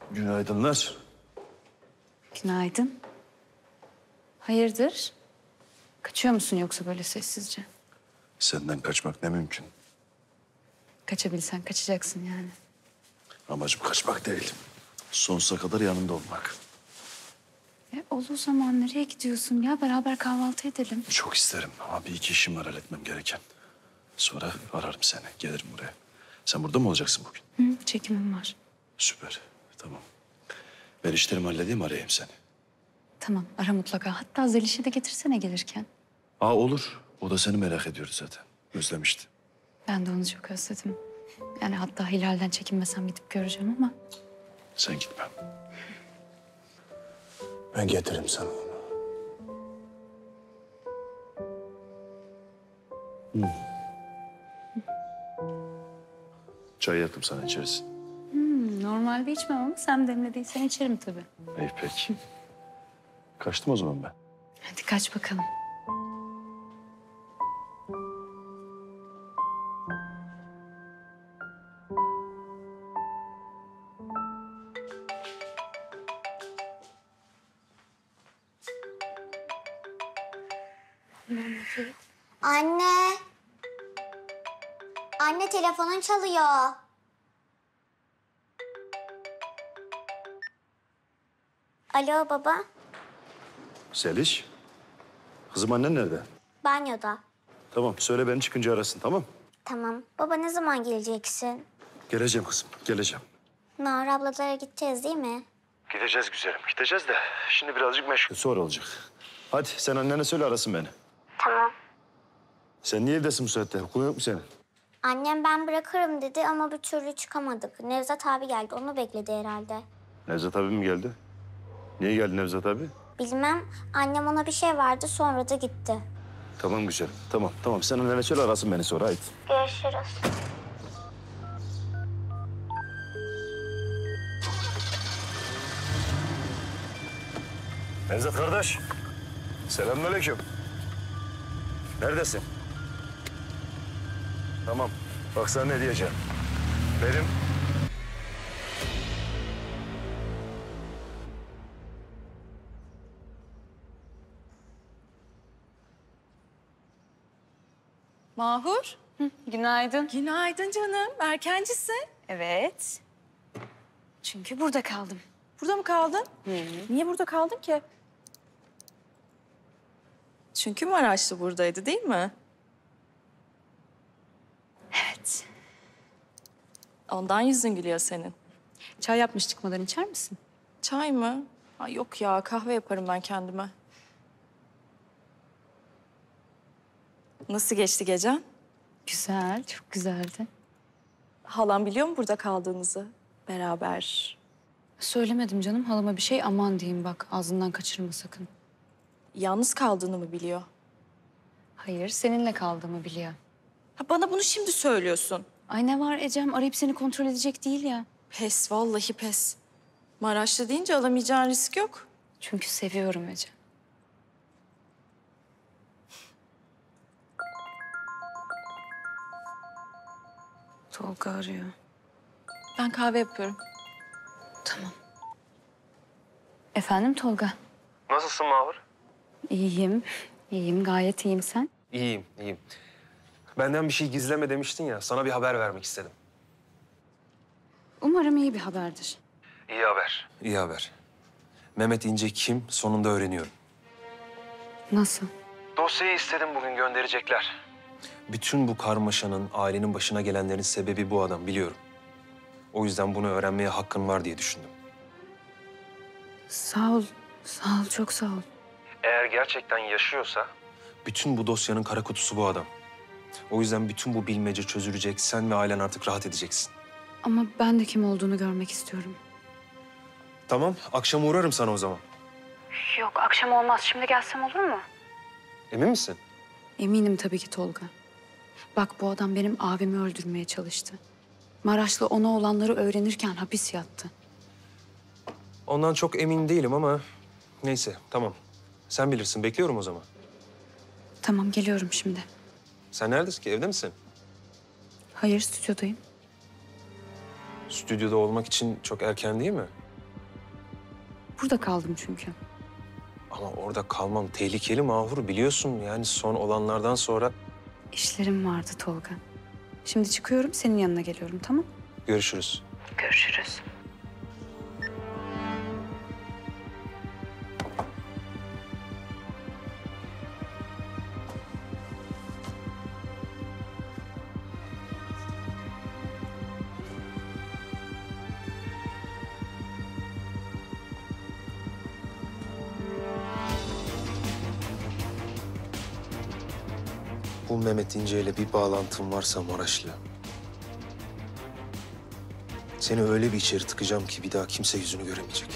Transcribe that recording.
Günaydınlar. Günaydın. Hayırdır? Kaçıyor musun yoksa böyle sessizce? Senden kaçmak ne mümkün. Kaçabilsen kaçacaksın yani. Amacım kaçmak değil. Sonsuza kadar yanında olmak. Ol o zaman nereye gidiyorsun ya? Beraber kahvaltı edelim. Çok isterim ama bir iki işim var halletmem gereken. Sonra ararım seni, gelirim buraya. Sen burada mı olacaksın bugün? Hı, çekimim var. Süper, tamam. Ben işlerimi halledeyim, arayayım seni. Tamam ara mutlaka. Hatta Zeliş'i de getirsene gelirken. Olur. O da seni merak ediyordu zaten. Özlemişti. Ben de onu çok özledim. Yani hatta Hilal'den çekinmesem gidip göreceğim ama... Sen gitme. Ben getiririm sana onu. Çay yaptım sana, içersin. Normalde içmem ama sen demlediysen içerim tabii. İyi peki. Kaçtım o zaman ben. Hadi kaç bakalım. Anne. Anne telefonun çalıyor. Alo baba. Seliş. Kızım annen nerede? Banyoda. Tamam, söyle beni çıkınca arasın, tamam? Tamam. Baba ne zaman geleceksin? Geleceğim kızım, geleceğim. Nahar ablalara gideceğiz değil mi? Gideceğiz güzelim, gideceğiz de şimdi birazcık meşgul. Sonra olacak. Hadi sen annene söyle arasın beni. Tamam. Sen niye evdesin bu saatte? Okulun yok mu senin? Annem ben bırakırım dedi ama bir türlü çıkamadık. Nevzat abi geldi. Onu bekledi herhalde. Nevzat abi mi geldi? Niye geldi Nevzat abi? Bilmem. Annem ona bir şey verdi sonra da gitti. Tamam güzelim, tamam. Tamam, sen annene söyle arasın beni sonra, haydi. Görüşürüz. Nevzat kardeş. Selamünaleyküm. Neredesin? Tamam. Bak sana ne diyeceğim. Benim... Mahur. Günaydın. Günaydın canım. Erkencisin. Evet. Çünkü burada kaldım. Burada mı kaldın? Niye burada kaldın ki? Çünkü Maraşlı buradaydı değil mi? Evet. Ondan yüzün gülüyor senin. Çay yapmış çıkmadan içer misin? Çay mı? Ay yok ya, kahve yaparım ben kendime. Nasıl geçti gecen? Güzel, çok güzeldi. Halam biliyor mu burada kaldığınızı? Beraber. Söylemedim canım halama bir şey, aman diyeyim bak ağzından kaçırma sakın. Yalnız kaldığını mı biliyor? Hayır, seninle kaldığımı biliyor. Ha, bana bunu şimdi söylüyorsun. Ay ne var Ecem, arayıp seni kontrol edecek değil ya. Pes, vallahi pes. Maraşlı deyince alamayacağın risk yok. Çünkü seviyorum Ecem. Tolga arıyor. Ben kahve yapıyorum. Tamam. Efendim Tolga? Nasılsın Mahur? İyiyim, iyiyim, gayet iyiyim sen. İyiyim, iyiyim. Benden bir şey gizleme demiştin ya, sana bir haber vermek istedim. Umarım iyi bir haberdir. İyi haber. İyi haber. Mehmet İnce kim, sonunda öğreniyorum. Nasıl? Dosyayı istedim, bugün gönderecekler. Bütün bu karmaşanın, ailenin başına gelenlerin sebebi bu adam, biliyorum. O yüzden bunu öğrenmeye hakkın var diye düşündüm. Sağ ol, sağ ol, çok sağ ol. Eğer gerçekten yaşıyorsa... Bütün bu dosyanın kara kutusu bu adam. O yüzden bütün bu bilmece çözülecek, sen ve ailen artık rahat edeceksin. Ama ben de kim olduğunu görmek istiyorum. Tamam, akşam uğrarım sana o zaman. Yok, akşam olmaz. Şimdi gelsem olur mu? Emin misin? Eminim tabii ki Tolga. Bak bu adam benim abimi öldürmeye çalıştı. Maraşlı ona olanları öğrenirken hapis yattı. Ondan çok emin değilim ama neyse, tamam. Sen bilirsin, bekliyorum o zaman. Tamam, geliyorum şimdi. Sen neredesin ki, evde misin? Hayır, stüdyodayım. Stüdyoda olmak için çok erken değil mi? Burada kaldım çünkü. Ama orada kalmam tehlikeli Mahur, biliyorsun. Yani son olanlardan sonra İşlerim vardı Tolga. Şimdi çıkıyorum, senin yanına geliyorum, tamam? görüşürüz. Görüşürüz. Bu Mehmet İnce ile bir bağlantın varsa Maraşlı, seni öyle bir içeri tıkacağım ki bir daha kimse yüzünü göremeyecek.